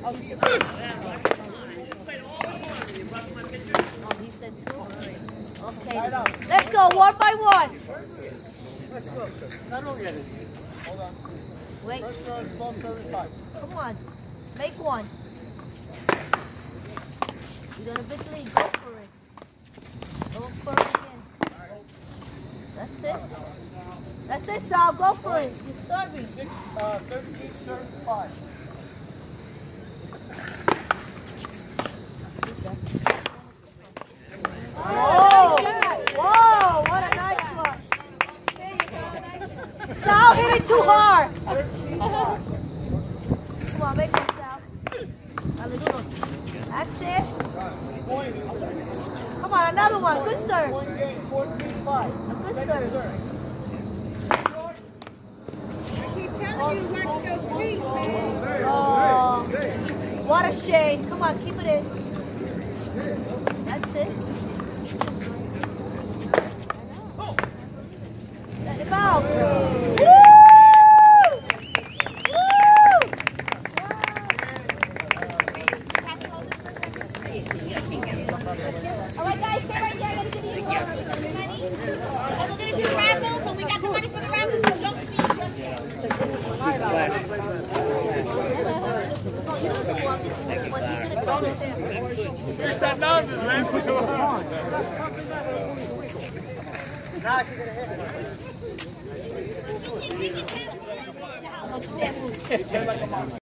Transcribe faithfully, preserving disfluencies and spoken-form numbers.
Oh, he said two? Okay. Let's go, one by one. Let's go. Not long yet. Hold on. Wait. First serve, twelve seventy-five. Come on. Make one. You got a big lead. Go for it. Go for it again. That's it. That's it, Sal. Go for it. You're serving. Six, uh, thirteen, serve, five. Whoa! Whoa! What a nice one. Sal hit it too hard. Come on, make it, Sal. That's it. Come on, another one. Good serve. fourteen five. A good serve. I keep telling you, watch those feet, man. Oh, what a shame. Come on, keep it in. That's it. Let it out. Woo! Woo! All right, guys, stay right there. I'm going to give you money. And we're going to do raffles, and we got the money for the raffles, so don't be Finish that nonsense, man. Now I can get a hit.